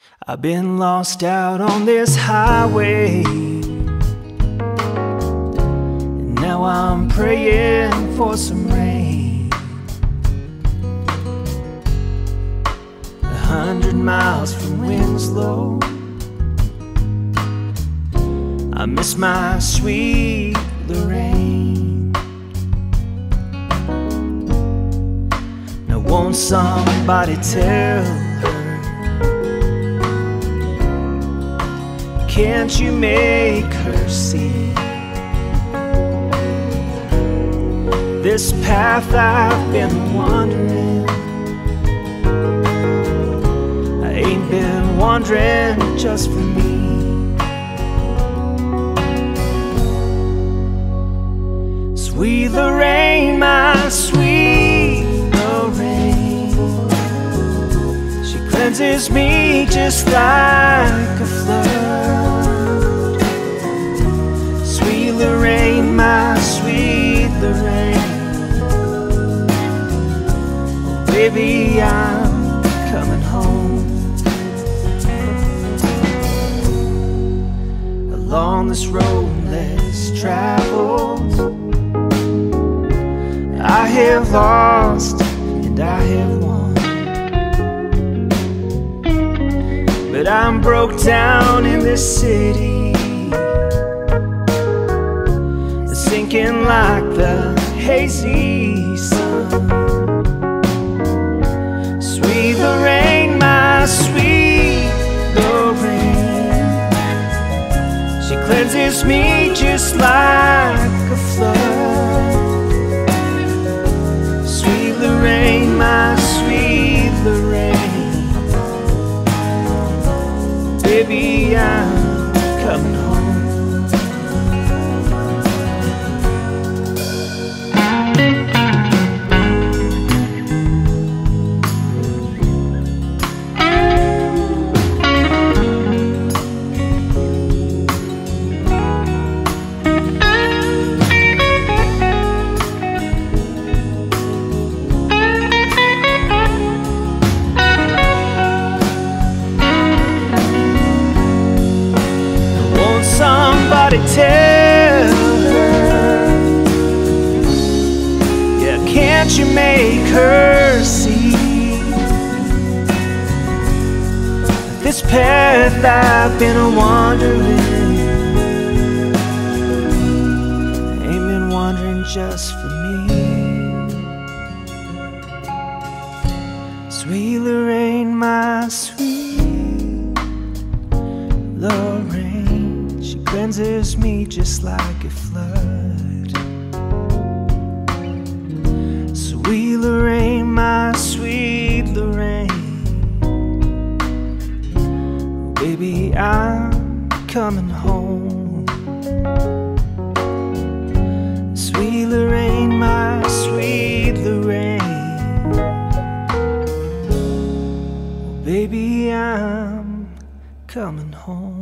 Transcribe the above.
I've been lost out on this highway, and now I'm praying for some rain. 100 miles from Winslow, I miss my sweet Lorraine. Now won't somebody tell her, can't you make her see? This path I've been wandering, I ain't been wandering just for me. Sweet Lorraine, my sweet Lorraine, she cleanses me just like a flood. Sweet Lorraine, my sweet Lorraine, oh baby, I'm coming home. Along this road less traveled, I have lost and I have won, but I'm broke down in this city, sinking like the hazy sun. Sweet Lorraine, my sweet Lorraine, she cleanses me just like a flood. Sweet Lorraine, my sweet Lorraine, baby, I'm coming home. Somebody tell her, yeah, can't you make her see? This path I've been wandering, I ain't been wandering just for me. Sweet Lorraine, my sweet Lorraine, she cleanses me just like a flood. Sweet Lorraine, my sweet Lorraine, baby, I'm coming home. Sweet Lorraine, my sweet Lorraine, baby, I'm coming home.